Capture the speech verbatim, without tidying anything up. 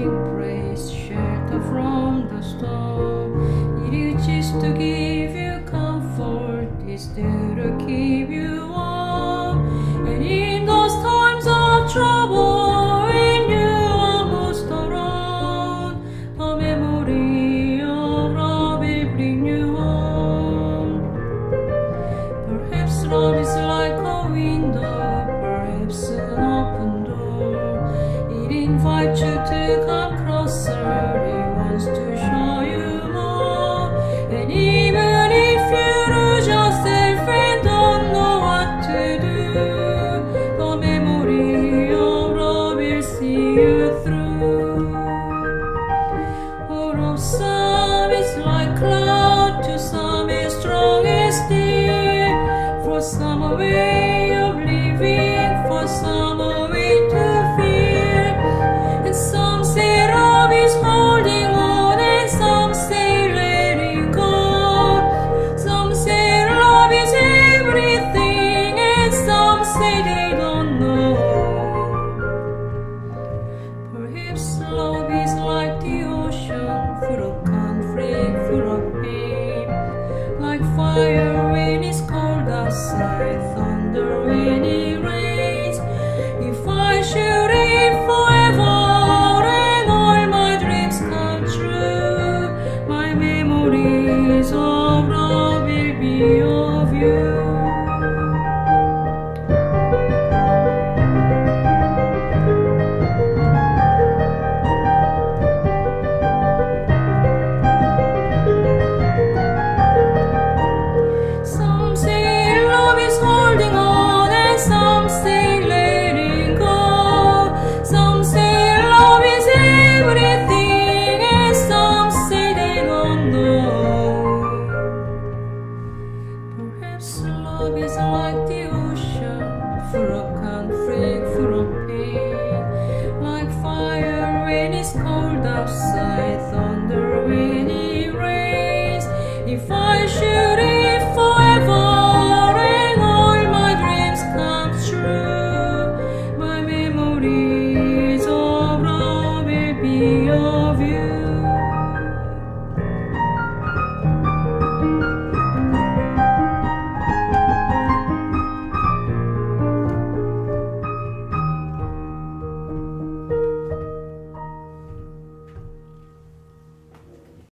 safe place, shelter from the storm. It is just to give you comfort, it's there to keep you warm. And in those times of trouble, when you are most alone, the memory of love will bring you home. Perhaps love is like a window, perhaps an open door. It invites you to come closer, it wants to show you more. And even if you lose yourself and don't know what to do, the memory of love will see you through. For some it's like cloud, to some it's strong as steel. For some a way of living, for some a way to feel. And some say love is holding on, and some say letting go. Some say love is everything, and some say they don't know. Perhaps love is like the ocean, full of conflict, full of pain. Like fire when it's cold outside, thunder when it rains. If I should live forever and all my dreams come true, my memories of love will be of you. Some say love is holding on, and some say letting go. Some say love is everything, and some say they don't know. Perhaps love is like the ocean, full of